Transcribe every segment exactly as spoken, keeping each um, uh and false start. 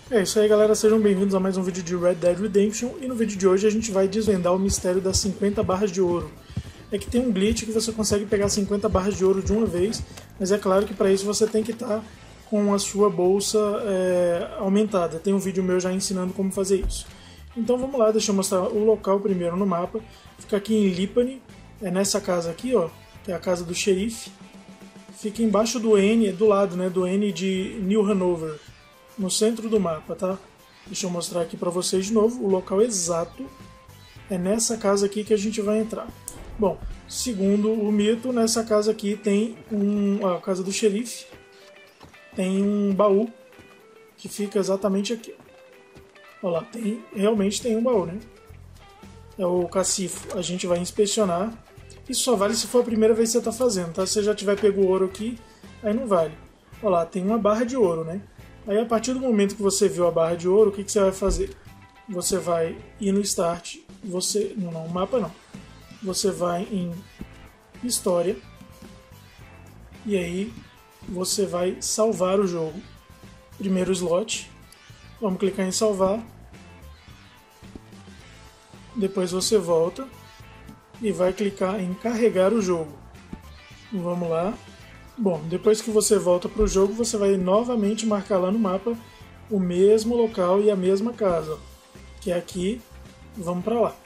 É isso aí, galera, sejam bem-vindos a mais um vídeo de Red Dead Redemption, e no vídeo de hoje a gente vai desvendar o mistério das cinquenta barras de ouro. É que tem um glitch que você consegue pegar cinquenta barras de ouro de uma vez, mas é claro que para isso você tem que estar com a sua bolsa é, aumentada. Tem um vídeo meu já ensinando como fazer isso. Então vamos lá, deixa eu mostrar o local primeiro no mapa. Fica aqui em Lipany, é nessa casa aqui, ó, que é a casa do xerife. Fica embaixo do N, do lado, né, do N de New Hanover. No centro do mapa, tá? Deixa eu mostrar aqui pra vocês de novo. O local exato é nessa casa aqui que a gente vai entrar. Bom, segundo o mito, nessa casa aqui tem um... Ó, a casa do xerife. Tem um baú que fica exatamente aqui. Olha lá, tem, realmente tem um baú, né? É o cacifo. A gente vai inspecionar. Isso só vale se for a primeira vez que você tá fazendo, tá? Se você já tiver pego o ouro aqui, aí não vale. Olha lá, tem uma barra de ouro, né? Aí a partir do momento que você viu a barra de ouro, o que, que você vai fazer? Você vai ir no Start, você, não, não, mapa não. Você vai em História e aí você vai salvar o jogo. Primeiro slot, vamos clicar em salvar. Depois você volta e vai clicar em carregar o jogo. Vamos lá. Bom, depois que você volta para o jogo, você vai novamente marcar lá no mapa o mesmo local e a mesma casa, que é aqui. Vamos para lá.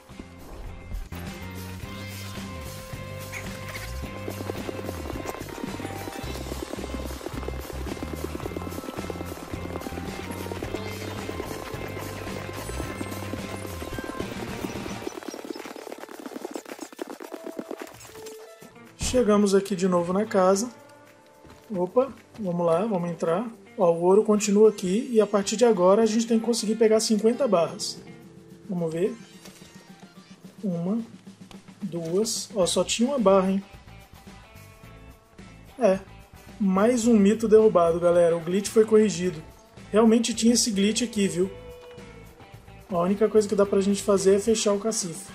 Chegamos aqui de novo na casa. Opa, vamos lá, vamos entrar. Ó, o ouro continua aqui e a partir de agora a gente tem que conseguir pegar cinquenta barras. Vamos ver. Uma, duas. Ó, só tinha uma barra, hein? É, mais um mito derrubado, galera. O glitch foi corrigido. Realmente tinha esse glitch aqui, viu? A única coisa que dá pra gente fazer é fechar o cacifo.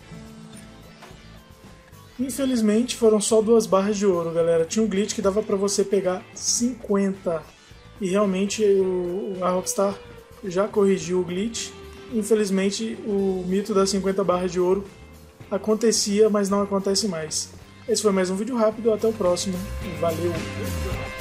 Infelizmente foram só duas barras de ouro, galera. Tinha um glitch que dava pra você pegar cinquenta. E realmente o, a Rockstar já corrigiu o glitch. Infelizmente o mito das cinquenta barras de ouro acontecia, mas não acontece mais. Esse foi mais um vídeo rápido, até o próximo. Valeu!